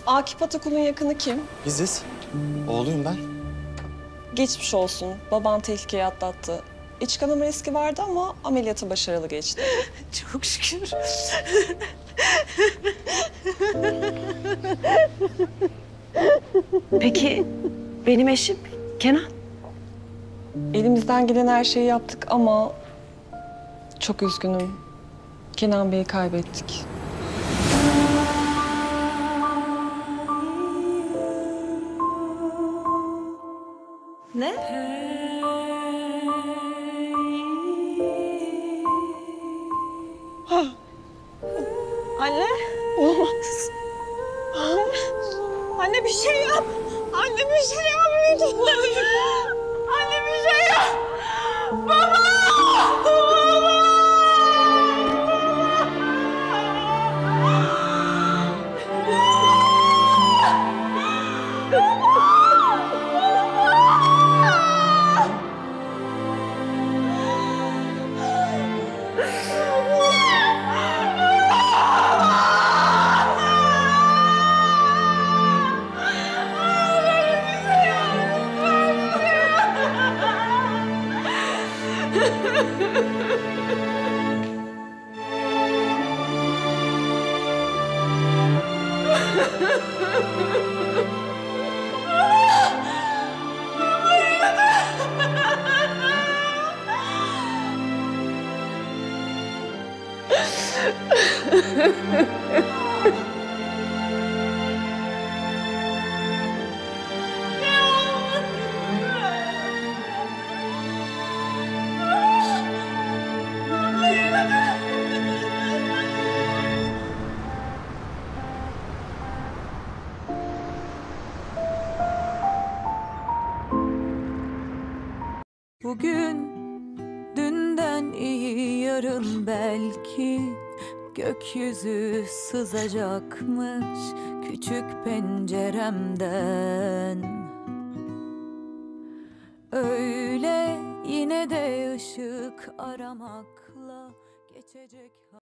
Akif Atakul'un yakını kim? Biziz. Oğluyum ben. Geçmiş olsun. Baban tehlikeyi atlattı. İç kanama riski vardı ama ameliyatı başarılı geçti. Çok şükür. Peki benim eşim Kenan? Elimizden gelen her şeyi yaptık ama çok üzgünüm. Kenan Bey'i kaybettik. Ne? Anne. Olmaz. Anne bir şey yap. Anne bir şey yap lütfen. Anne bir şey yap. Baba! Bugün dünden iyi, yarın belki gökyüzü sızacakmış küçük penceremden. Öyle yine de ışık aramakla geçecek.